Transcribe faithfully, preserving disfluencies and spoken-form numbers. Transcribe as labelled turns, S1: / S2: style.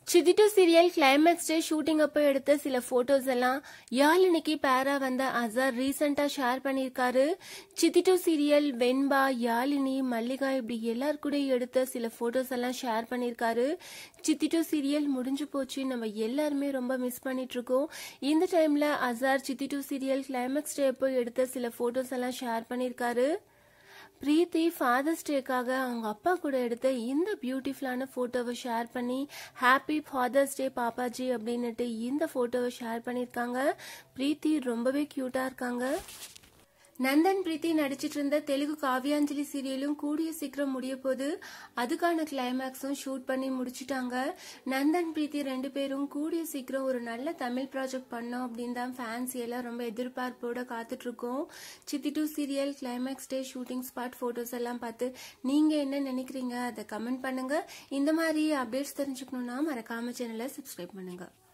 S1: Chithi to serial climax day shooting அப்ப எடுத்த சில போட்டோஸ் எல்லாம் யாழினிக்கு பேரா வந்த அசார் ரீசெண்டா ஷேர் பண்ணிருக்காரு. Chithi to serial வெண்பா, யாழினி, மல்லிகா இப்படி எல்லாரும் கூட எடுத்த சில போட்டோஸ் எல்லாம் ஷேர் பண்ணிருக்காரு. Chithi to serial முடிஞ்சு போச்சு, நம்ம எல்லாருமே ரொம்ப மிஸ் பண்ணிட்டு இருக்கோம். இந்த டைம்ல Azhar Chithi to serial climax day அப்ப எடுத்த சில போட்டோஸ் எல்லாம் ஷேர் பண்ணிருக்காரு. Preethi ஃபாதர்ஸ் டேக்காக அவங்க அப்பா கூட எடுத்த இந்த பியூட்டிஃபுல்லான போட்டோவை ஷேர் பண்ணி ஹாப்பி ஃபாதர்ஸ் டே பாப்பாஜி அப்படின்னுட்டு இந்த போட்டோவை ஷேர் பண்ணிருக்காங்க. Preethi ரொம்பவே கியூட்டா இருக்காங்க. நந்தன் பிரீத்தி நடிச்சிட்டு இருந்த தெலுங்கு காவியாஞ்சலி சீரியலும் கூடிய சீக்கிரம் முடிய போது அதுக்கான கிளைமேக்ஸும் ஷூட் பண்ணி முடிச்சிட்டாங்க. நந்தன் பிரீத்தி ரெண்டு பேரும் கூடிய சீக்கிரம் ஒரு நல்ல தமிழ் ப்ராஜெக்ட் பண்ணோம் அப்படின்னு தான் ஃபேன்ஸ் எல்லாம் ரொம்ப எதிர்பார்ப்போட காத்துட்டு இருக்கோம். Chithi to serial climax day shooting spot photos எல்லாம் பார்த்து நீங்க என்ன நினைக்கிறீங்க அதை கமெண்ட் பண்ணுங்க. இந்த மாதிரி அப்டேட்ஸ் தெரிஞ்சுக்கணும்னா மறக்காம சேனலை சப்ஸ்கிரைப் பண்ணுங்க.